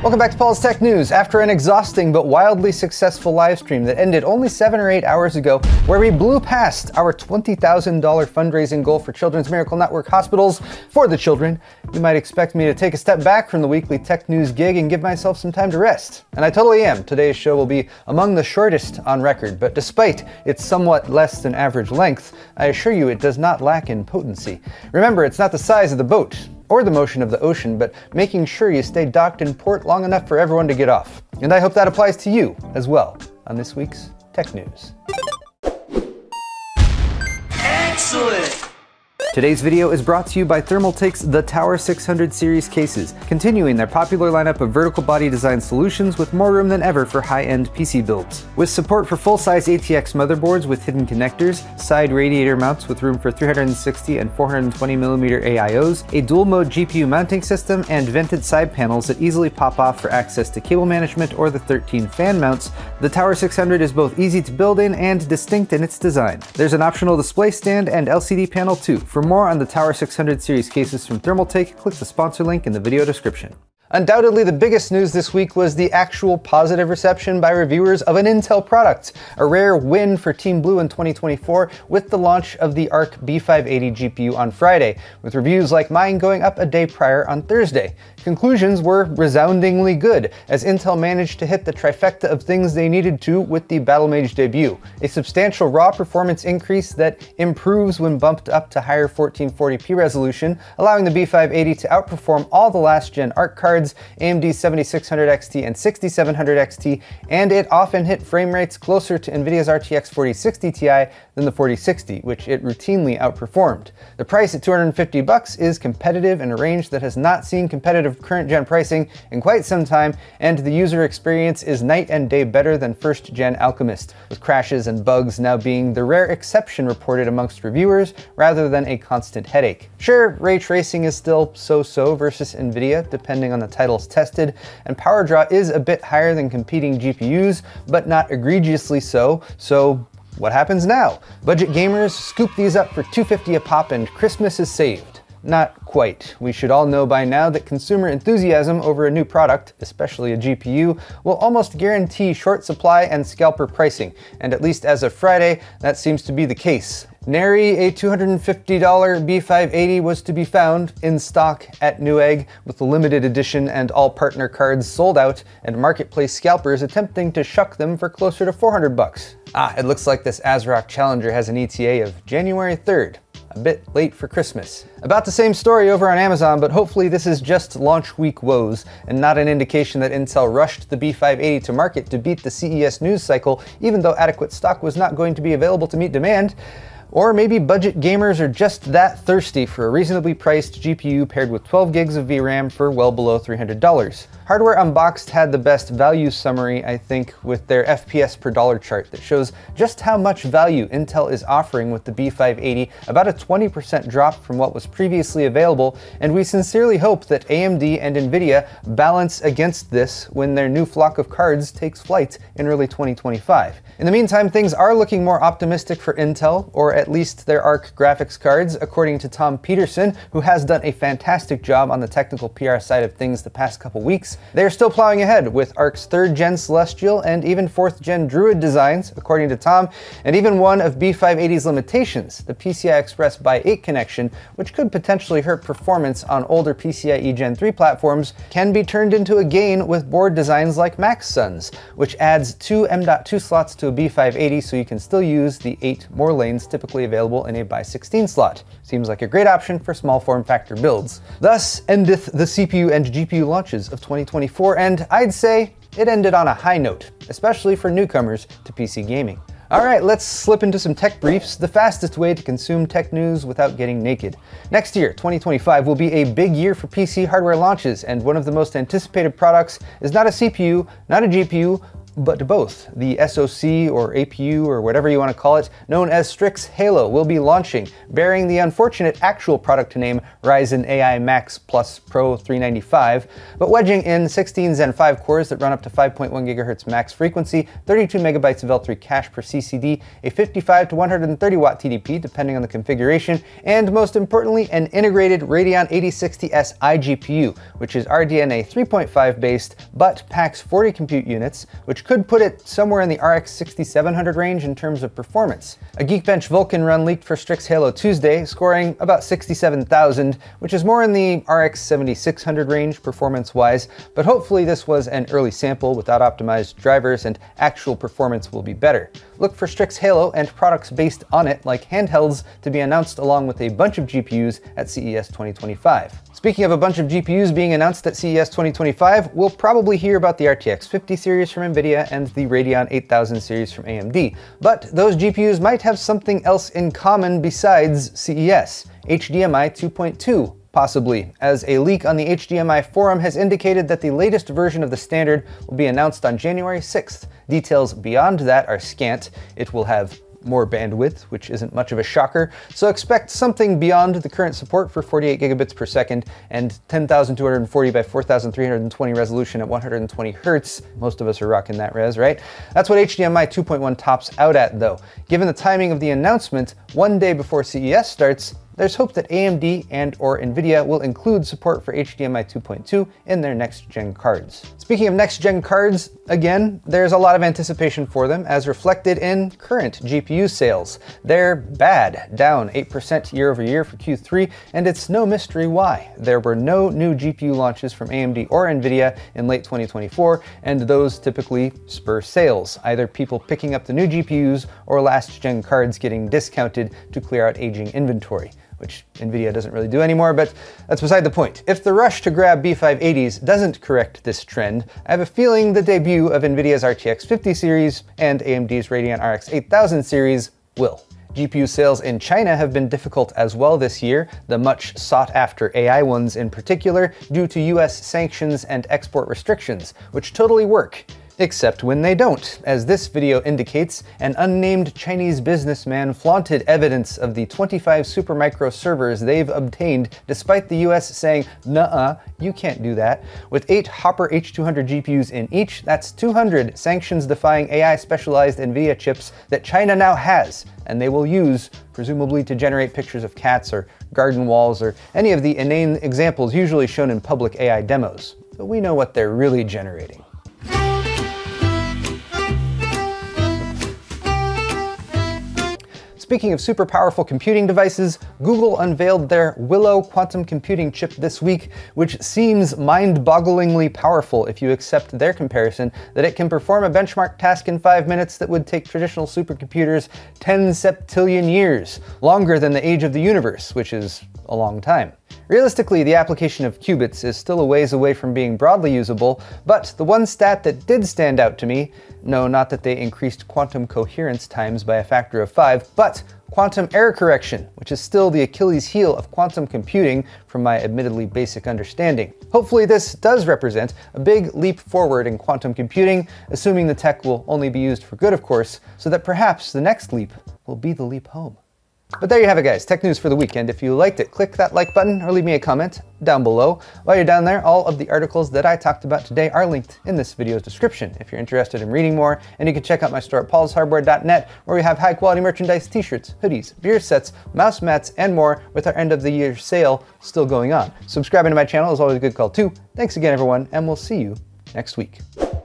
Welcome back to Paul's Tech News. After an exhausting but wildly successful live stream that ended only 7 or 8 hours ago, where we blew past our $20,000 fundraising goal for Children's Miracle Network hospitals for the children, you might expect me to take a step back from the weekly tech news gig and give myself some time to rest. And I totally am. Today's show will be among the shortest on record, but despite its somewhat less than average length, I assure you it does not lack in potency. Remember, it's not the size of the boat or the motion of the ocean, but making sure you stay docked in port long enough for everyone to get off. And I hope that applies to you as well on this week's Tech News. Excellent! Today's video is brought to you by Thermaltake's The Tower 600 series cases, continuing their popular lineup of vertical body design solutions with more room than ever for high-end PC builds. With support for full-size ATX motherboards with hidden connectors, side radiator mounts with room for 360 and 420mm AIOs, a dual-mode GPU mounting system, and vented side panels that easily pop off for access to cable management or the 13 fan mounts, the Tower 600 is both easy to build in and distinct in its design. There's an optional display stand and LCD panel too. For more on the Tower 600 series cases from Thermaltake, click the sponsor link in the video description. Undoubtedly, the biggest news this week was the actual positive reception by reviewers of an Intel product, a rare win for Team Blue in 2024 with the launch of the Arc B580 GPU on Friday, with reviews like mine going up a day prior on Thursday. Conclusions were resoundingly good, as Intel managed to hit the trifecta of things they needed to with the Battlemage debut. A substantial raw performance increase that improves when bumped up to higher 1440p resolution, allowing the B580 to outperform all the last-gen Arc cards, AMD 7600 XT and 6700 XT, and it often hit frame rates closer to NVIDIA's RTX 4060 Ti than the 4060, which it routinely outperformed. The price at $250 is competitive in a range that has not seen competitive current-gen pricing in quite some time, and the user experience is night and day better than first-gen Alchemist, with crashes and bugs now being the rare exception reported amongst reviewers rather than a constant headache. Sure, ray tracing is still so-so versus NVIDIA, depending on the titles tested, and power draw is a bit higher than competing GPUs, but not egregiously so, what happens now? Budget gamers scoop these up for $250 a pop and Christmas is saved. Not quite. We should all know by now that consumer enthusiasm over a new product, especially a GPU, will almost guarantee short supply and scalper pricing, and at least as of Friday, that seems to be the case. Nary a $250 B580 was to be found in stock at Newegg, with the limited edition and all partner cards sold out, and marketplace scalpers attempting to shuck them for closer to $400. It looks like this ASRock Challenger has an ETA of January 3rd. A bit late for Christmas. About the same story over on Amazon, but hopefully this is just launch week woes and not an indication that Intel rushed the B580 to market to beat the CES news cycle, even though adequate stock was not going to be available to meet demand. Or maybe budget gamers are just that thirsty for a reasonably priced GPU paired with 12 gigs of VRAM for well below $300. Hardware Unboxed had the best value summary, I think, with their FPS per dollar chart that shows just how much value Intel is offering with the B580, about a 20% drop from what was previously available, and we sincerely hope that AMD and NVIDIA balance against this when their new flock of cards takes flight in early 2025. In the meantime, things are looking more optimistic for Intel, or at least their Arc graphics cards, according to Tom Peterson, who has done a fantastic job on the technical PR side of things the past couple weeks. They are still plowing ahead with Arc's 3rd gen Celestial and even 4th gen Druid designs, according to Tom, and even one of B580's limitations, the PCI Express by 8 connection, which could potentially hurt performance on older PCIe Gen 3 platforms, can be turned into a gain with board designs like Max Sun's, which adds 2 M.2 slots to a B580 so you can still use the 8 more lanes typically available in a by 16 slot. Seems like a great option for small form factor builds. Thus endeth the CPU and GPU launches of 2024, and I'd say it ended on a high note, especially for newcomers to PC gaming. Alright, let's slip into some tech briefs, the fastest way to consume tech news without getting naked. Next year, 2025, will be a big year for PC hardware launches, and one of the most anticipated products is not a CPU, not a GPU, but both. The SoC or APU or whatever you want to call it, known as Strix Halo, will be launching, bearing the unfortunate actual product name Ryzen AI Max Plus Pro 395, but wedging in 16 Zen 5 cores that run up to 5.1 GHz max frequency, 32 MB of L3 cache per CCD, a 55 to 130 watt TDP depending on the configuration, and most importantly, an integrated Radeon 8060S iGPU, which is RDNA 3.5 based, but packs 40 compute units, which could put it somewhere in the RX 6700 range in terms of performance. A Geekbench Vulkan run leaked for Strix Halo Tuesday, scoring about 67,000, which is more in the RX 7600 range performance-wise, but hopefully this was an early sample without optimized drivers and actual performance will be better. Look for Strix Halo and products based on it, like handhelds, to be announced along with a bunch of GPUs at CES 2025. Speaking of a bunch of GPUs being announced at CES 2025, we'll probably hear about the RTX 50 series from NVIDIA and the Radeon 8000 series from AMD. But those GPUs might have something else in common besides CES. HDMI 2.2. Possibly, as a leak on the HDMI forum has indicated that the latest version of the standard will be announced on January 6th. Details beyond that are scant. It will have more bandwidth, which isn't much of a shocker, so expect something beyond the current support for 48 gigabits per second and 10,240 by 4,320 resolution at 120 Hz. Most of us are rocking that res, right? That's what HDMI 2.1 tops out at, though. Given the timing of the announcement, one day before CES starts, there's hope that AMD and/or NVIDIA will include support for HDMI 2.2 in their next-gen cards. Speaking of next-gen cards, again, there's a lot of anticipation for them as reflected in current GPU sales. They're bad, down 8% year over year for Q3, and it's no mystery why. There were no new GPU launches from AMD or NVIDIA in late 2024, and those typically spur sales, either people picking up the new GPUs or last-gen cards getting discounted to clear out aging inventory, which NVIDIA doesn't really do anymore, but that's beside the point. If the rush to grab B580s doesn't correct this trend, I have a feeling the debut of NVIDIA's RTX 50 series and AMD's Radeon RX 8000 series will. GPU sales in China have been difficult as well this year, the much sought-after AI ones in particular, due to US sanctions and export restrictions, which totally work. Except when they don't. As this video indicates, an unnamed Chinese businessman flaunted evidence of the 25 Supermicro servers they've obtained despite the US saying, "Nuh-uh, you can't do that." With 8 Hopper H200 GPUs in each, that's 200 sanctions-defying AI-specialized NVIDIA chips that China now has, and they will use, presumably to generate pictures of cats or garden walls or any of the inane examples usually shown in public AI demos. But we know what they're really generating. Speaking of super powerful computing devices, Google unveiled their Willow quantum computing chip this week, which seems mind-bogglingly powerful if you accept their comparison that it can perform a benchmark task in 5 minutes that would take traditional supercomputers 10 septillion years, longer than the age of the universe, which is a long time. Realistically, the application of qubits is still a ways away from being broadly usable, but the one stat that did stand out to me, no, not that they increased quantum coherence times by a factor of 5, but quantum error correction, which is still the Achilles heel of quantum computing from my admittedly basic understanding. Hopefully this does represent a big leap forward in quantum computing, assuming the tech will only be used for good, of course, so that perhaps the next leap will be the leap home. But there you have it, guys. Tech news for the weekend. If you liked it, click that like button or leave me a comment down below. While you're down there, all of the articles that I talked about today are linked in this video's description if you're interested in reading more, and you can check out my store at paulshardware.net, where we have high-quality merchandise, t-shirts, hoodies, beer sets, mouse mats, and more, with our end-of-the-year sale still going on. Subscribing to my channel is always a good call too. Thanks again, everyone, and we'll see you next week.